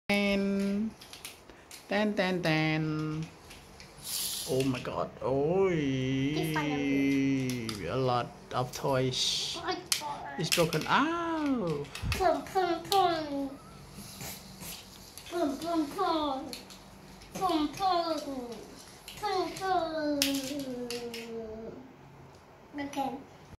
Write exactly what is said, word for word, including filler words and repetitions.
Ten, ten, ten, ten. Oh my God! Oh, a lot of toys. It's broken out. Boom, boom, boom. Boom, boom, boom. Boom, boom. Boom, boom. Okay.